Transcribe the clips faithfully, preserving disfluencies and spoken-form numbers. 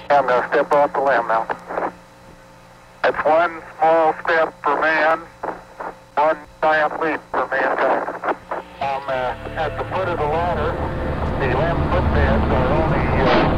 I'm going to step off the limb now. That's one small step for man, one giant leap for mankind. I'm uh, at the foot of the ladder. The eleven footbeds are only uh,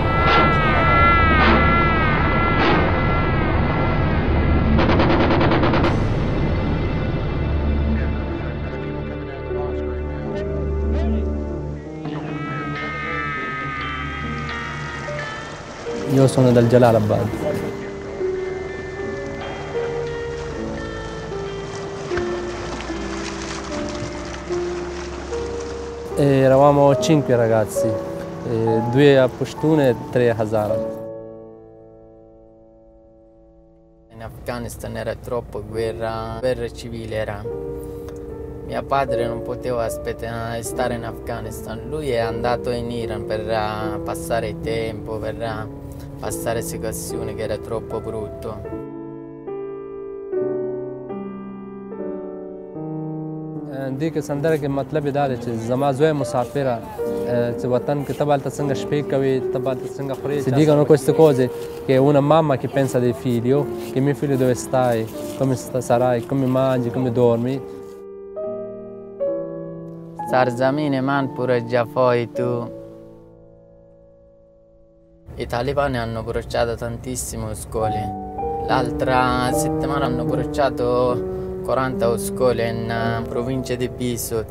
Io sono dal Jalalabad. E eravamo cinque ragazzi, e due a Pashtun e tre a Hazara. In Afghanistan era troppo guerra, guerra civile era. Mio padre non poteva aspettare stare in Afghanistan, lui è andato in Iran per passare il tempo, per passare situazioni che era troppo brutto. دي که سندره کې مطلب دا دی چې زما زوی مسافره چې وطن کې ته به هلته څنګه شپې کوي ته به هلته څنګه خورې si dicono queste cose che una mamma che pensa del figlio che mio figlio dove stai come sarai come mangi come dormi سرزمین من پر جفای تو. I talebani hanno bruciato tantissime scuole. L'altra settimana hanno bruciato quaranta scuole in provincia di Bisut.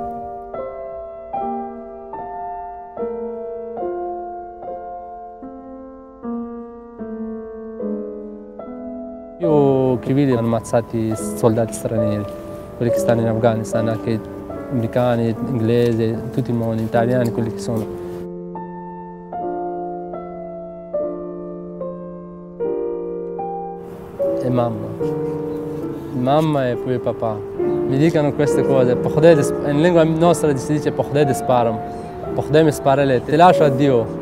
Io che vedi hanno ammazzati soldati stranieri, quelli che stanno in Afghanistan, anche americani, inglesi, tutti i mondi, italiani, quelli che sono. E mamma, mamma e poi papà. Mi dicono queste cose, in lingua nostra si dice Pohded sparam, Pohded mi spara lei, ti lascio a Dio.